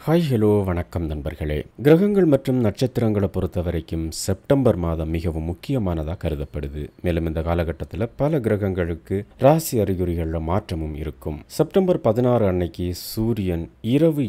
Hi hello வணக்கம் நண்பர்களே. கிரகங்கள் மற்றும் நட்சத்திரங்களை பொறுத்த வரைக்கும் செப்டம்பர் மாதம் மிகவும் முக்கியமானதாக கருதப்படுது. மேலும் இந்த காலகட்டத்தில் பல கிரகங்களுக்கு ராசி அறிகுறிகளில் மாற்றமும் இருக்கும். செப்டம்பர் 16 அன்னைக்கு சூரியன் இரவு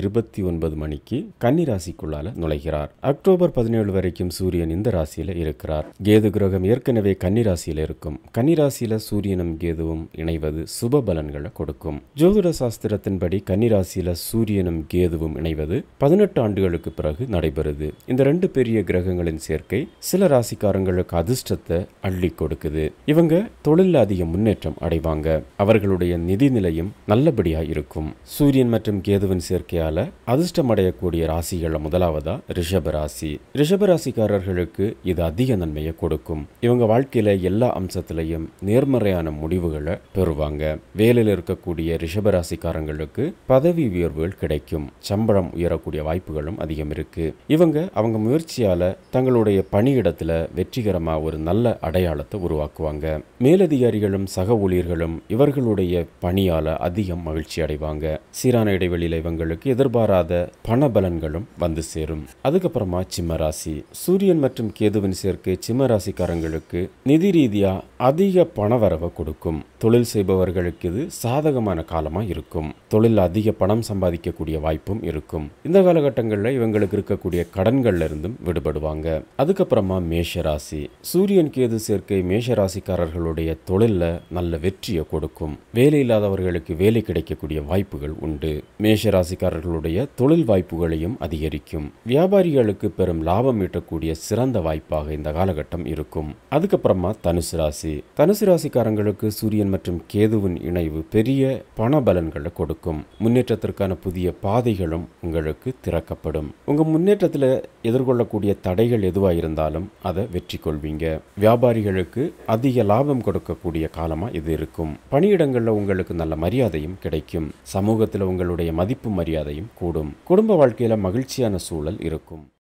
7:29 மணிக்கு கன்னி ராசிக்குள்ளால நுழைகிறார். அக்டோபர் 17 வரைக்கும் சூரியன் இந்த ராசியில இருக்கிறார். கேது கிரகம் ஏற்கனவே கன்னி ராசியில இருக்கும். கன்னி ராசியில சூரியனும் கேதுவும் இணைவது சுப பலன்களை கொடுக்கும். ஜோதிட சாஸ்திரத்தின்படி கன்னி ராசியில சூரியனும் கேதுவும் இணைவது 18 ஆண்டுகளுக்கு பிறகு நடைபெறுது. இந்த ரெண்டு பெரிய கிரகங்களின் சேர்க்கை சில ராசிக்காரங்களுக்கு அதிர்ஷ்டத்தை அள்ளி கொடுக்குது. இவங்க தொழில் அதிக முன்னேற்றம் அடைவாங்க. அவர்களுடைய நிதி நிலையும் நல்லபடியா இருக்கும். சூரியன் மற்றும் கேதுவின் சேர்க்கையால அதிர்ஷ்டம் அடையக்கூடிய ராசிகள முதலாவதா ரிஷப ராசி. ரிஷப ராசிக்காரர்களுக்கு இது அதிக நன்மையை கொடுக்கும். இவங்க வாழ்க்கையில எல்லா அம்சத்திலையும் நேர்மறையான முடிவுகளை பெறுவாங்க. வேலையில் இருக்கக்கூடிய ரிஷப ராசிக்காரங்களுக்கு பதவி உயர்வுகள் கிடைக்கும். சம்பளம் உயரக்கூடிய வாய்ப்புகளும் அதிகம் இருக்கு. அவங்க முயற்சியால தங்களுடைய பணியிடத்துல வெற்றிகரமா ஒரு நல்ல அடையாளத்தை உருவாக்குவாங்க. மேலதிகாரிகளும் சக ஊழியர்களும் இவர்களுடைய பணியால அதிகம் மகிழ்ச்சி அடைவாங்க. சீரான இடைவெளியில இவங்களுக்கு எதிர்பாராத பண பலன்களும் வந்து சேரும். அதுக்கப்புறமா சிம்ம ராசி. சூரியன் மற்றும் கேதுவின் சேர்க்கை சிம்ம ராசிக்காரங்களுக்கு நிதி ரீதியா அதிக பணவரவை கொடுக்கும். தொழில் செய்பவர்களுக்கு இது சாதகமான காலமா இருக்கும். தொழில் அதிக பணம் சம்பாதிக்கக்கூடிய வாய்ப்பும் இருக்கும். இந்த காலகட்டங்களில் இவங்களுக்கு இருக்கக்கூடிய கடன்கள்ல இருந்தும் விடுபடுவாங்க. அதுக்கப்புறமா மேஷராசி. சூரியன் கேது சேர்க்கை மேஷராசிக்காரர்களுடைய தொழில்ல நல்ல வெற்றியை கொடுக்கும். வேலை இல்லாதவர்களுக்கு வேலை கிடைக்கக்கூடிய வாய்ப்புகள் உண்டு. மேஷராசிக்காரர்களுடைய தொழில் வாய்ப்புகளையும் அதிகரிக்கும். வியாபாரிகளுக்கு பெரும் லாபம் ஈட்டக்கூடிய சிறந்த வாய்ப்பாக இந்த காலகட்டம் இருக்கும். அதுக்கப்புறமா தனுசு ராசி. தனுசு ராசிக்காரங்களுக்கு சூரியன் மற்றும் கேதுவின் இணைவு பெரிய பண பலன்களை கொடுக்கும். முன்னேற்றத்திற்கான புதிய பாதைகளும் உங்களுக்கு திறக்கப்படும். உங்க முன்னேற்றத்தில் எதிர்கொள்ளக்கூடிய தடைகள் எதுவாக இருந்தாலும் அதை வெற்றி கொள்வீங்க. வியாபாரிகளுக்கு அதிக லாபம் கொடுக்கக்கூடிய காலமா இது இருக்கும். பணியிடங்கள்ல உங்களுக்கு நல்ல மரியாதையும் கிடைக்கும். சமூகத்தில் உங்களுடைய மதிப்பு மரியாதையும் கூடும். குடும்ப வாழ்க்கையில மகிழ்ச்சியான சூழல் இருக்கும்.